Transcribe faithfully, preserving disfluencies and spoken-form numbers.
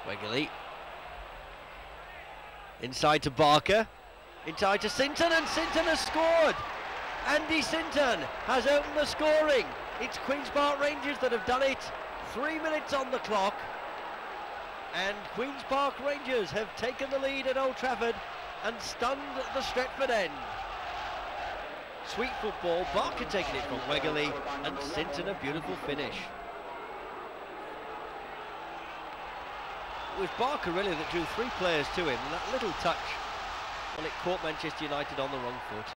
Wegley. Inside to Barker. Inside to Sinton, and Sinton has scored. Andy Sinton has opened the scoring. It's Queen's Park Rangers that have done it. Three minutes on the clock. And Queen's Park Rangers have taken the lead at Old Trafford and stunned the Stretford end. Sweet football, Barker taking it from Wegley, and Sinton a beautiful finish. It was Barker really that drew three players to him, and that little touch, well, it caught Manchester United on the wrong foot.